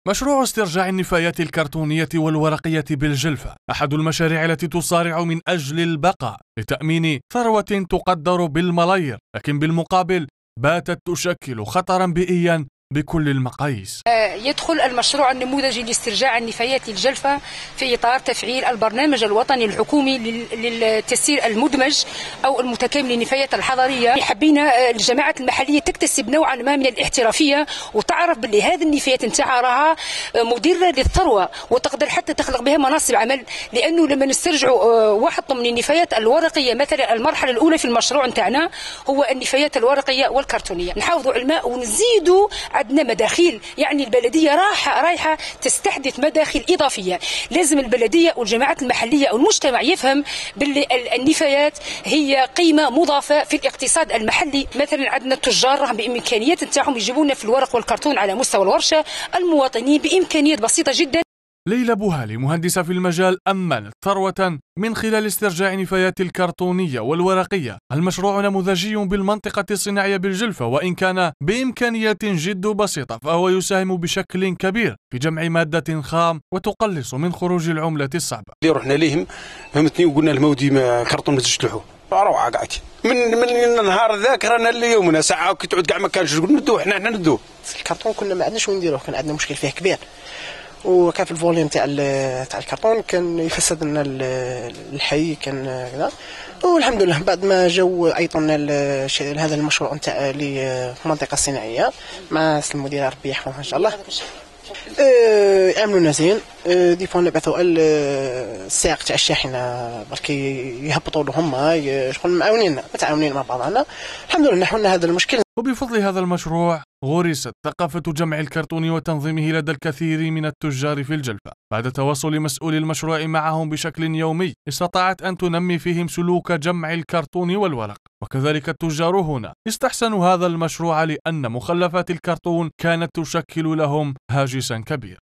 مشروع استرجاع النفايات الكرتونية والورقية بالجلفة أحد المشاريع التي تصارع من أجل البقاء لتأمين ثروة تقدر بالملايير، لكن بالمقابل باتت تشكل خطرا بيئيا بكل المقاييس. يدخل المشروع النموذجي لاسترجاع النفايات الجلفة في إطار تفعيل البرنامج الوطني الحكومي للتسيير المدمج أو المتكامل للنفايات الحضرية. حبينا الجماعات المحلية تكتسب نوعا ما من الاحترافية وتعرف باللي هذه النفايات نتاعها راها مدرة للثروة وتقدر حتى تخلق بها مناصب عمل، لأنه لما نسترجعوا واحد من النفايات الورقية مثلا المرحلة الأولى في المشروع نتاعنا هو النفايات الورقية والكرتونية، نحافظوا على الماء ونزيدوا عندنا مداخيل، يعني البلديه رايحه تستحدث مداخل اضافيه. لازم البلديه والجماعات المحليه والمجتمع يفهم باللي النفايات هي قيمه مضافه في الاقتصاد المحلي. مثلا عندنا التجار راهم بامكانيات نتاعهم يجيبوا لنا في الورق والكرتون على مستوى الورشه، المواطنين بامكانيات بسيطه جدا. ليلى بوهالي مهندسة في المجال أمنت ثروة من خلال استرجاع نفايات الكرتونية والورقية. المشروع نموذجي بالمنطقة الصناعية بالجلفة، وإن كان بإمكانيات جد بسيطة فهو يساهم بشكل كبير في جمع مادة خام وتقلص من خروج العملة الصعبة. اللي رحنا ليهم فهمتني وقلنا لهم ودي كرتون ما تشلحوه روعة قاعد من النهار ذاك رانا اليوم ساعة كي تعود كاع ما كانش نقول ندوه حنا ندوه. الكرتون كنا ما عندناش وين نديروه، كان عندنا مشكل فيه كبير، وكان في الفوليوم تاع الكرتون كان يفسد لنا الحي كان كذا. والحمد لله بعد ما جاو ايضا هذا المشروع نتاع المنطقه الصناعيه مع المدير ربي يحفظه ان شاء الله يعملونا زين. دي فوا نبعثوا السائق تاع الشاحنه برك يهبطوا لهم شغل معاونين متعاونين مع بعضنا. الحمد لله نحلنا هذا المشكل. وبفضل هذا المشروع غرست ثقافة جمع الكرتون وتنظيمه لدى الكثير من التجار في الجلفة. بعد تواصل مسؤولي المشروع معهم بشكل يومي استطاعت أن تنمي فيهم سلوك جمع الكرتون والورق. وكذلك التجار هنا استحسنوا هذا المشروع لأن مخلفات الكرتون كانت تشكل لهم هاجسا كبير.